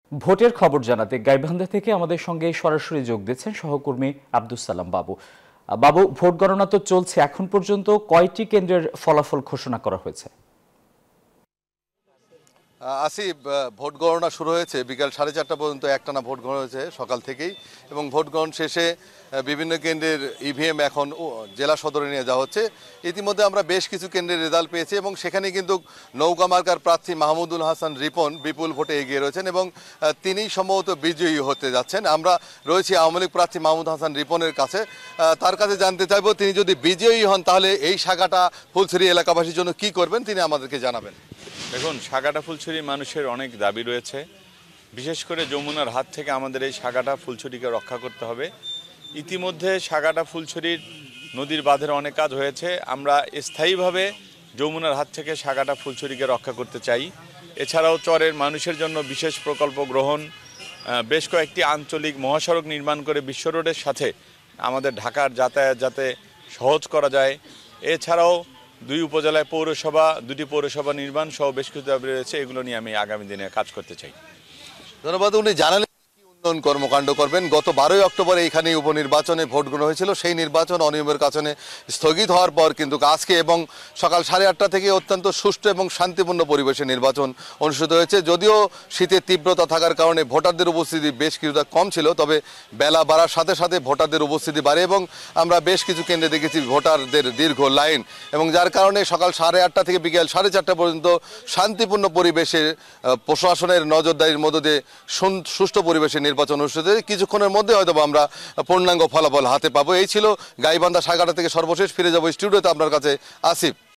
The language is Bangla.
ভোটের খবর জানাতে গাইবান্ধা থেকে আমাদের সঙ্গে সরাসরি যোগ দিচ্ছেন সহকর্মী আব্দুস সালাম বাবু। বাবু, ভোট গণনা তো চলছে, এখন পর্যন্ত কয়টি কেন্দ্রের ফলাফল ঘোষণা করা হয়েছে? আসিফ, ভোট গণনা শুরু হয়েছে বিকাল 4:30 পর্যন্ত একটানা ভোট গ্রহণ হয়েছে সকাল থেকেই, এবং ভোট গ্রহণ শেষে বিভিন্ন কেন্দ্রের ইভিএম এখন জেলা সদরে নিয়ে যাওয়া হচ্ছে। ইতিমধ্যে আমরা বেশ কিছু কেন্দ্রের রেজাল্ট পেয়েছি এবং সেখানে কিন্তু নৌকা মার্কার প্রার্থী মাহমুদুল হাসান রিপন বিপুল ভোটে এগিয়ে রয়েছেন এবং তিনিই সম্ভবত বিজয়ী হতে যাচ্ছেন। আমরা রয়েছি আওয়ামী লীগ প্রার্থী মাহমুদ হাসান রিপনের কাছে। তার কাছে জানতে চাইবো তিনি যদি বিজয়ী হন তাহলে এই শাখাটা ফুলছড়ি এলাকাবাসীর জন্য কি করবেন তিনি আমাদেরকে জানাবেন। দেখুন, সাগাটা ফুলছড়ি মানুষের অনেক দাবি রয়েছে, বিশেষ করে যমুনার হাত থেকে আমাদের এই সাগাটা ফুলছড়িকে রক্ষা করতে হবে। ইতিমধ্যে সাগাটা ফুলছড়ির নদীর বাঁধের অনেক কাজ হয়েছে, আমরা স্থায়ীভাবে যমুনার হাত থেকে সাগাটা ফুলছড়িকে রক্ষা করতে চাই। এছাড়াও চরের মানুষের জন্য বিশেষ প্রকল্প গ্রহণ, বেশ কয়েকটি আঞ্চলিক মহাসড়ক নির্মাণ করে বিশ্ব রোডের সাথে আমাদের ঢাকার যাতায়াত যাতে সহজ করা যায়। এছাড়াও দুটি পৌরসভা নির্মাণ সহ বেশ কিছু দাবি রয়েছে, এগুলো নিয়ে আমি আগামী দিনে কাজ করতে চাই। ধন্যবাদ। উনি জানালেন কি উন্নয়ন কর্মকাণ্ড করবেন। গত 12 অক্টোবর এইখানে উপনির্বাচনে ভোট গ্রহণ হয়েছিল, সেই নির্বাচন অনিয়মের কারণে স্থগিত হওয়ার পর কিন্তু আজকে এবং সকাল 8:30 থেকে অত্যন্ত সুষ্ঠু এবং শান্তিপূর্ণ পরিবেশে নির্বাচন অনুষ্ঠিত হয়েছে। যদিও শীতের তীব্রতা থাকার কারণে ভোটারদের উপস্থিতি বেশ কিছুটা কম ছিল, তবে বেলা বাড়ার সাথে সাথে ভোটারদের উপস্থিতি বাড়ে এবং আমরা বেশ কিছু কেন্দ্রে দেখেছি ভোটারদের দীর্ঘ লাইন, এবং যার কারণে সকাল 8:30 থেকে বিকেল 4:30 পর্যন্ত শান্তিপূর্ণ পরিবেশে প্রশাসনের নজরদারির মধ্য দিয়ে সুষ্ঠু পরিবেশে নির্বাচন অনুষ্ঠিত হয়েছে। কিছুক্ষণের মধ্যে হয়তো আমরা পূর্ণাঙ্গ ফলাফল হাতে পাবো। এই ছিল গাইবান্ধা সাগাটা থেকে সর্বশেষ। ফিরে যাবো স্টুডিওতে আপনার কাছে। আসিফ।